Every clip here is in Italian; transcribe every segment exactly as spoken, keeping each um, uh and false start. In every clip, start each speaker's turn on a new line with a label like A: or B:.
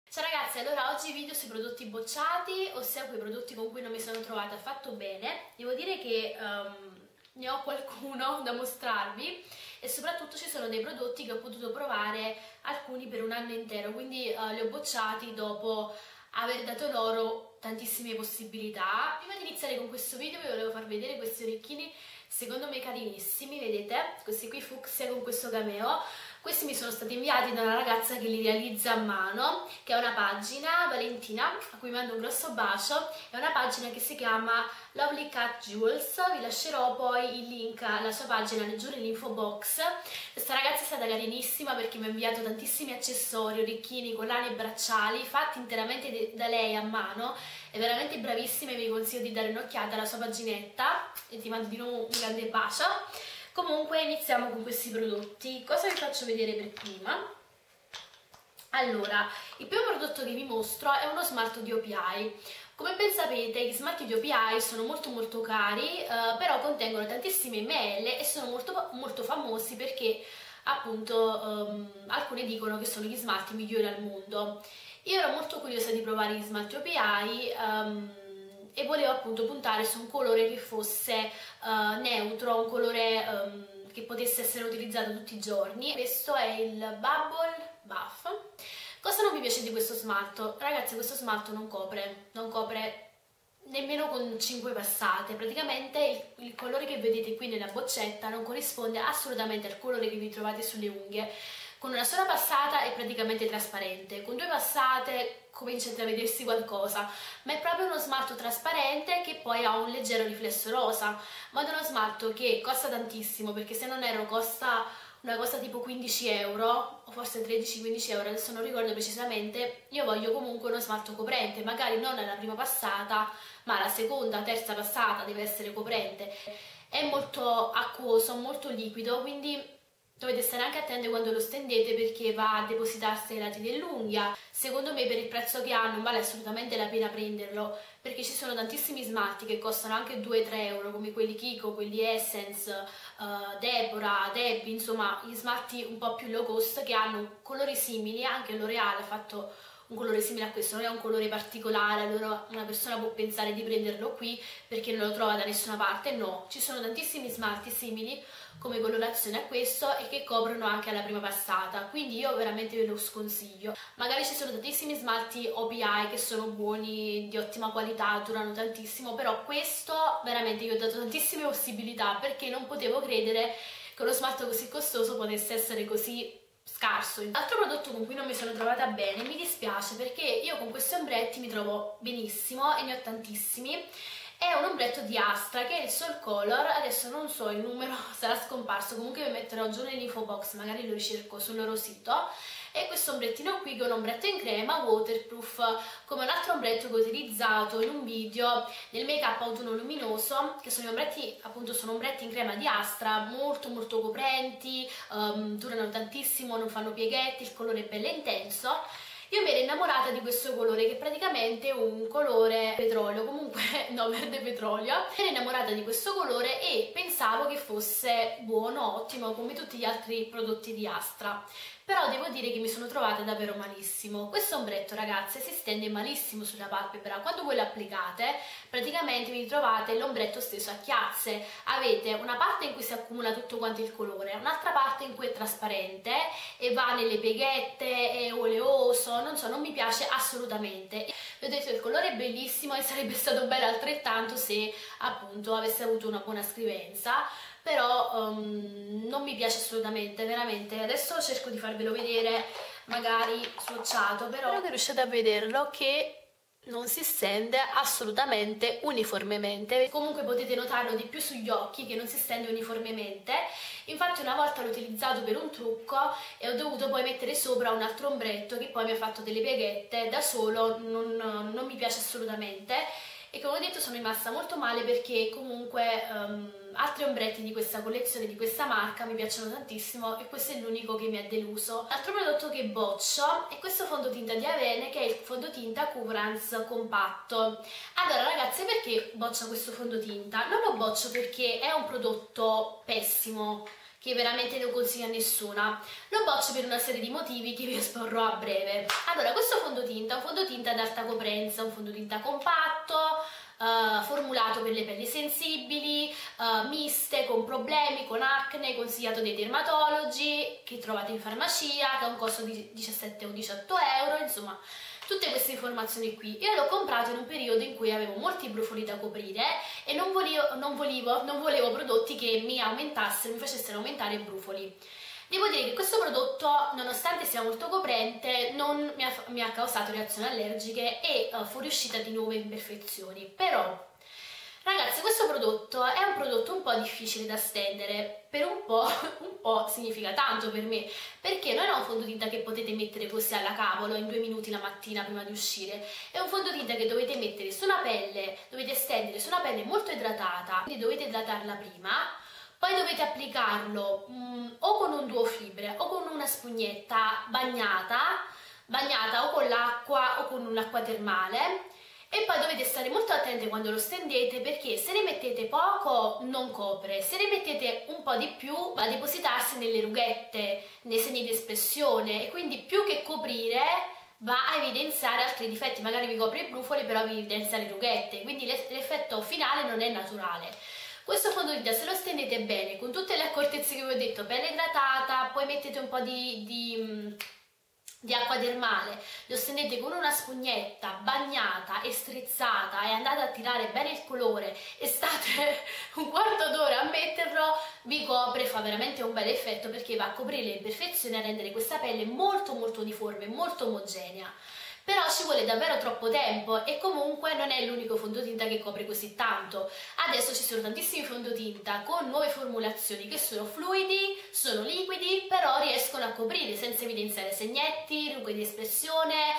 A: Ciao ragazzi, allora oggi video sui prodotti bocciati, ossia quei prodotti con cui non mi sono trovata affatto bene. Devo dire che um, ne ho qualcuno da mostrarvi e soprattutto ci sono dei prodotti che ho potuto provare alcuni per un anno intero, quindi uh, li ho bocciati dopo aver dato loro tantissime possibilità. Prima di iniziare con questo video vi volevo far vedere questi orecchini secondo me carinissimi, vedete? Questi qui fucsia con questo cameo. Questi mi sono stati inviati da una ragazza che li realizza a mano, che è una pagina, Valentina, a cui mando un grosso bacio. È una pagina che si chiama Lovely Cat Jewels. Vi lascerò poi il link alla sua pagina giù nell'info box. Questa ragazza è stata carinissima perché mi ha inviato tantissimi accessori, orecchini, collane e bracciali fatti interamente da lei a mano. È veramente bravissima e vi consiglio di dare un'occhiata alla sua paginetta e ti mando di nuovo un grande bacio. Comunque iniziamo con questi prodotti. Cosa vi faccio vedere per prima? Allora, il primo prodotto che vi mostro è uno smalto di O P I. Come ben sapete, gli smalti di O P I sono molto molto cari, eh, però contengono tantissime ml e sono molto, molto famosi perché appunto um, alcuni dicono che sono gli smalti migliori al mondo. Io ero molto curiosa di provare gli smalti O P I um, e volevo appunto puntare su un colore che fosse uh, neutro, un colore um, che potesse essere utilizzato tutti i giorni. Questo è il Bubble Buff. Cosa non mi piace di questo smalto? Ragazzi, questo smalto non copre, non copre nemmeno con cinque passate. Praticamente il, il colore che vedete qui nella boccetta non corrisponde assolutamente al colore che vi trovate sulle unghie. Con una sola passata è praticamente trasparente, con due passate comincia a vedersi qualcosa, ma è proprio uno smalto trasparente che poi ha un leggero riflesso rosa, ma è uno smalto che costa tantissimo, perché se non erro costa una cosa tipo quindici euro, o forse tredici quindici euro, adesso non ricordo precisamente. Io voglio comunque uno smalto coprente, magari non alla prima passata, ma alla seconda, terza passata deve essere coprente. È molto acquoso, molto liquido, quindi dovete stare anche attenti quando lo stendete perché va a depositarsi ai lati dell'unghia. Secondo me per il prezzo che ha non vale assolutamente la pena prenderlo, perché ci sono tantissimi smalti che costano anche due tre euro, come quelli Kiko, quelli Essence, uh, Deborah, Debbie, insomma gli smalti un po' più low cost che hanno colori simili. Anche L'Oreal ha fatto un colore simile a questo, non è un colore particolare, allora una persona può pensare di prenderlo qui perché non lo trova da nessuna parte. No, ci sono tantissimi smalti simili come colorazione a questo e che coprono anche alla prima passata, quindi io veramente ve lo sconsiglio. Magari ci sono tantissimi smalti O P I che sono buoni, di ottima qualità, durano tantissimo, però questo veramente io ho dato tantissime possibilità perché non potevo credere che uno smalto così costoso potesse essere così scarso. Altro prodotto con cui non mi sono trovata bene, mi dispiace perché io con questi ombretti mi trovo benissimo e ne ho tantissimi. È un ombretto di Astra che è il Soul Color, adesso non so il numero, sarà scomparso, comunque vi metterò giù nell'info box, magari lo ricerco sul loro sito. E questo ombrettino qui che è un ombretto in crema waterproof, come un altro ombretto che ho utilizzato in un video nel make up autunno luminoso, che sono gli ombretti, appunto sono ombretti in crema di Astra, molto molto coprenti, um, durano tantissimo, non fanno pieghetti, il colore è bello intenso. Io mi ero innamorata di questo colore che è praticamente un colore petrolio, comunque no, verde petrolio. Mi ero innamorata di questo colore e pensavo che fosse buono, ottimo, come tutti gli altri prodotti di Astra. Però devo dire che mi sono trovata davvero malissimo. Questo ombretto, ragazze, si stende malissimo sulla palpebra. Quando voi lo applicate, praticamente vi trovate l'ombretto steso a chiazze. Avete una parte in cui si accumula tutto quanto il colore, un'altra parte in cui è trasparente e va nelle pieghette, è oleoso, non so, non mi piace assolutamente. Vi ho detto, il colore è bellissimo e sarebbe stato bello altrettanto se appunto avesse avuto una buona scrivenza, però um, non mi piace assolutamente, veramente. Adesso cerco di farvelo vedere magari swatchato, però spero che riuscite a vederlo che non si stende assolutamente uniformemente. Comunque potete notarlo di più sugli occhi che non si stende uniformemente. Infatti una volta l'ho utilizzato per un trucco e ho dovuto poi mettere sopra un altro ombretto che poi mi ha fatto delle pieghette. Da solo non, non mi piace assolutamente e come ho detto sono rimasta molto male perché comunque um, altri ombretti di questa collezione, di questa marca, mi piacciono tantissimo e questo è l'unico che mi ha deluso. L'altro prodotto che boccio è questo fondotinta di Avene, che è il fondotinta Coverance compatto. Allora ragazzi, perché boccio questo fondotinta? Non lo boccio perché è un prodotto pessimo, che veramente non consiglio a nessuna. Lo boccio per una serie di motivi che vi esporrò a breve. Allora, questo fondotinta è un fondotinta ad alta coprenza, un fondotinta compatto, Uh, formulato per le pelli sensibili, uh, miste, con problemi, con acne, consigliato dai dermatologi, che trovate in farmacia, che ha un costo di diciassette o diciotto euro, insomma tutte queste informazioni qui. Io l'ho comprato in un periodo in cui avevo molti brufoli da coprire e non volevo, non volevo, non volevo prodotti che mi aumentassero, mi facessero aumentare i brufoli. Devo dire che questo prodotto, nonostante sia molto coprente, non mi ha, mi ha causato reazioni allergiche e uh, fuoriuscita di nuove imperfezioni. Però, ragazzi, questo prodotto è un prodotto un po' difficile da stendere. Per un po', un po' significa tanto per me, perché non è un fondotinta che potete mettere così alla cavolo in due minuti la mattina prima di uscire. È un fondotinta che dovete mettere su una pelle, dovete stendere su una pelle molto idratata, quindi dovete idratarla prima. Poi dovete applicarlo um, o con un duofibre o con una spugnetta bagnata, bagnata o con l'acqua o con un'acqua termale, e poi dovete stare molto attenti quando lo stendete, perché se ne mettete poco non copre, se ne mettete un po' di più va a depositarsi nelle rughette, nei segni di espressione, e quindi più che coprire va a evidenziare altri difetti. Magari vi copre i brufoli però vi evidenzia le rughette, quindi l'effetto finale non è naturale. Questo fondotinta, se lo stendete bene, con tutte le accortezze che vi ho detto, pelle idratata, poi mettete un po' di, di, di acqua termale, lo stendete con una spugnetta bagnata e strizzata e andate a tirare bene il colore e state un quarto d'ora a metterlo, vi copre, fa veramente un bel effetto, perché va a coprire le imperfezioni e a rendere questa pelle molto molto uniforme, molto omogenea. Però ci vuole davvero troppo tempo e comunque non è l'unico fondotinta che copre così tanto. Adesso ci sono tantissimi fondotinta con nuove formulazioni che sono fluidi, sono liquidi, però riescono a coprire senza evidenziare segnetti, rughe di espressione,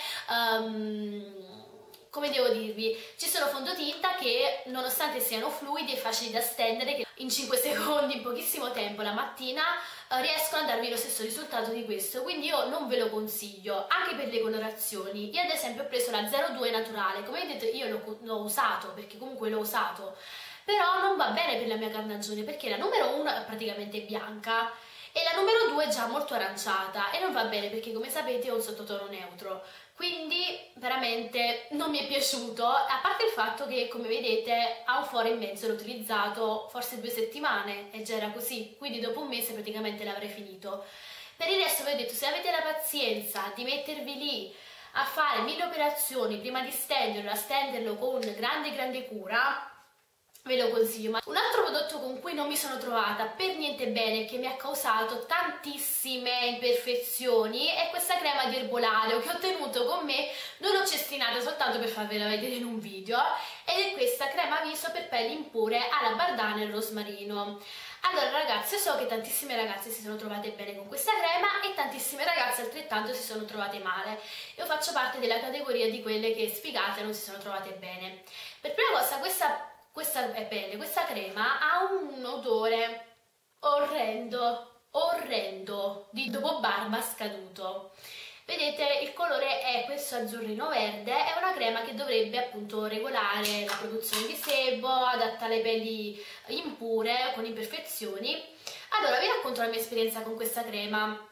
A: um, come devo dirvi, ci sono fondotinta che nonostante siano fluidi e facili da stendere, che in cinque secondi, in pochissimo tempo la mattina, eh, riescono a darvi lo stesso risultato di questo, quindi io non ve lo consiglio, anche per le colorazioni. Io ad esempio ho preso la zero due naturale, come vedete io l'ho usato, perché comunque l'ho usato, però non va bene per la mia carnagione, perché la numero uno è praticamente bianca e la numero due è già molto aranciata e non va bene perché, come sapete, è un sottotono neutro. Quindi veramente non mi è piaciuto, a parte il fatto che, come vedete, ha un foro in mezzo, l'ho utilizzato forse due settimane e già era così, quindi dopo un mese praticamente l'avrei finito. Per il resto vi ho detto, se avete la pazienza di mettervi lì a fare mille operazioni prima di stenderlo, a stenderlo con grande grande cura, ve lo consiglio. Ma un altro prodotto con cui non mi sono trovata per niente bene, che mi ha causato tantissime imperfezioni, è questa crema di erbolare che ho tenuto con me, non l'ho cestinata soltanto per farvela vedere in un video, ed è questa crema viso per pelli impure alla bardana e rosmarino. Allora ragazzi, io so che tantissime ragazze si sono trovate bene con questa crema e tantissime ragazze altrettanto si sono trovate male. Io faccio parte della categoria di quelle che sfigate non si sono trovate bene. Per prima cosa, questa Questa pelle, questa crema ha un odore orrendo, orrendo, di dopo barba scaduto. Vedete, il colore è questo azzurrino verde, è una crema che dovrebbe appunto regolare la produzione di sebo, adatta alle pelli impure, con imperfezioni. Allora, vi racconto la mia esperienza con questa crema.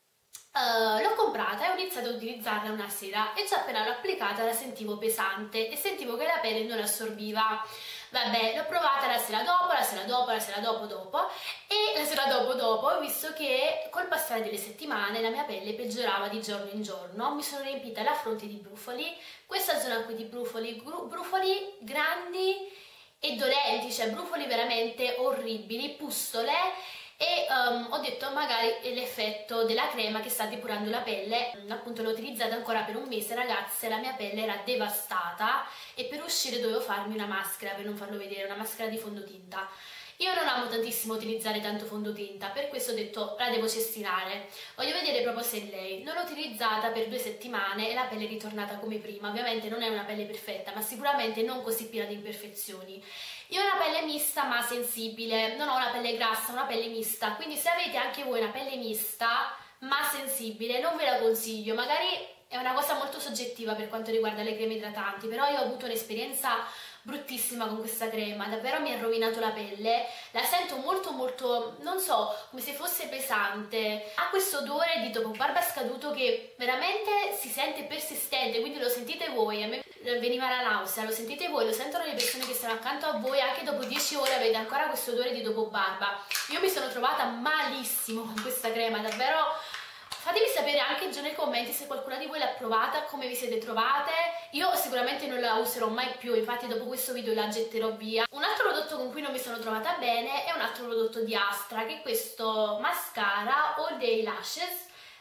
A: Uh, l'ho comprata e ho iniziato ad utilizzarla una sera e già appena l'ho applicata la sentivo pesante e sentivo che la pelle non assorbiva. Vabbè, l'ho provata la sera dopo, la sera dopo, la sera dopo dopo e la sera dopo dopo ho visto che col passare delle settimane la mia pelle peggiorava di giorno in giorno. Mi sono riempita la fronte di brufoli, questa zona qui di brufoli, brufoli grandi e dolenti, cioè brufoli veramente orribili, pustole. E um, ho detto magari è l'effetto della crema che sta depurando la pelle. Appunto l'ho utilizzata ancora per un mese, ragazze, la mia pelle era devastata e per uscire dovevo farmi una maschera, per non farlo vedere, una maschera di fondotinta. Io non amo tantissimo utilizzare tanto fondotinta, per questo ho detto la devo cestinare. Voglio vedere proprio se lei. Non l'ho utilizzata per due settimane e la pelle è ritornata come prima. Ovviamente non è una pelle perfetta, ma sicuramente non così piena di imperfezioni. Io ho una pelle mista ma sensibile, non ho una pelle grassa, ho una pelle mista, quindi se avete anche voi una pelle mista ma sensibile non ve la consiglio. Magari è una cosa molto soggettiva per quanto riguarda le creme idratanti, però io ho avuto un'esperienza bruttissima con questa crema, davvero mi ha rovinato la pelle, la sento molto molto, non so, come se fosse pesante, ha questo odore di dopo barba scaduto che veramente si sente persistente, quindi lo sentite voi, a me veniva la nausea, lo sentite voi, lo sentono le persone che stanno accanto a voi, anche dopo dieci ore avete ancora questo odore di dopo barba. Io mi sono trovata malissimo con questa crema, davvero. Fatemi sapere anche giù nei commenti se qualcuna di voi l'ha provata, come vi siete trovate. Io sicuramente non la userò mai più, infatti dopo questo video la getterò via. Un altro prodotto con cui non mi sono trovata bene è un altro prodotto di Astra, che è questo mascara All Day Lashes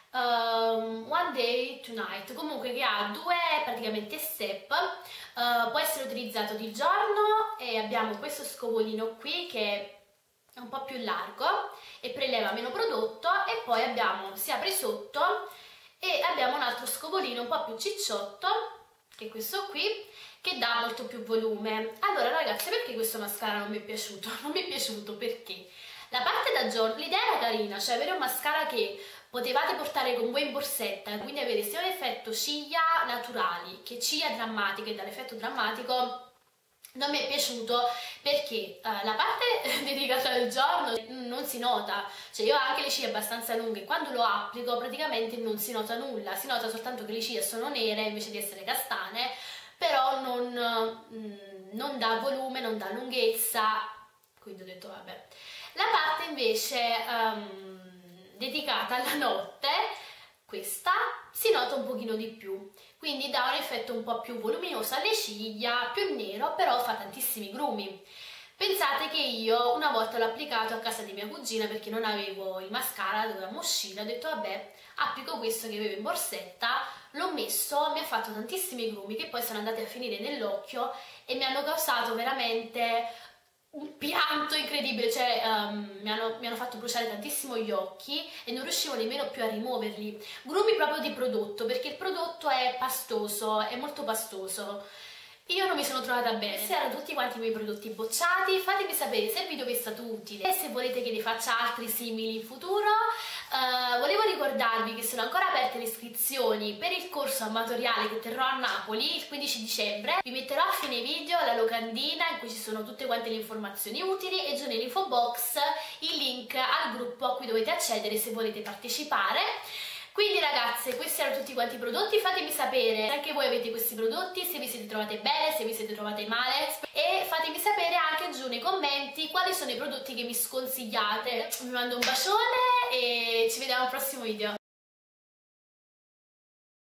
A: um, One Day Tonight, comunque che ha due praticamente step. Uh, può essere utilizzato di giorno e abbiamo questo scovolino qui che è un po' più largo e preleva meno prodotto, e poi abbiamo, si apre sotto e abbiamo un altro scovolino un po' più cicciotto, che è questo qui, che dà molto più volume. Allora ragazzi, perché questo mascara non mi è piaciuto? Non mi è piaciuto perché la parte da giorno, l'idea era carina, cioè avere un mascara che potevate portare con voi in borsetta, quindi avere sia un effetto ciglia naturali che ciglia drammatiche, dall'effetto drammatico. Non mi è piaciuto perché uh, la parte dedicata al giorno non si nota, cioè io ho anche le ciglia abbastanza lunghe, quando lo applico praticamente non si nota nulla, si nota soltanto che le ciglia sono nere invece di essere castane, però non, mm, non dà volume, non dà lunghezza, quindi ho detto vabbè. La parte invece um, dedicata alla notte, questa si nota un pochino di più, quindi dà un effetto un po' più voluminoso alle ciglia, più nero, però fa tantissimi grumi. Pensate che io una volta l'ho applicato a casa di mia cugina perché non avevo il mascara, dovevamo uscire, ho detto vabbè, applico questo che avevo in borsetta, l'ho messo, mi ha fatto tantissimi grumi che poi sono andati a finire nell'occhio e mi hanno causato veramente un pianto incredibile, cioè um, mi, hanno, mi hanno fatto bruciare tantissimo gli occhi e non riuscivo nemmeno più a rimuoverli. Grumi proprio di prodotto, perché il prodotto è pastoso, è molto pastoso. Io non mi sono trovata bene. Questi erano tutti quanti i miei prodotti bocciati. Fatemi sapere se il video vi è stato utile e se volete che ne faccia altri simili in futuro. Uh, volevo ricordarvi che sono ancora aperte le iscrizioni per il corso amatoriale che terrò a Napoli il quindici dicembre. Vi metterò a fine video la locandina in cui ci sono tutte quante le informazioni utili e giù nell'info box il link al gruppo a cui dovete accedere se volete partecipare. Quindi ragazze, questi erano tutti quanti i prodotti, fatemi sapere se anche voi avete questi prodotti, se vi siete trovate bene, se vi siete trovate male, e fatemi sapere anche giù nei commenti quali sono i prodotti che mi sconsigliate. Vi mando un bacione e ci vediamo al prossimo video.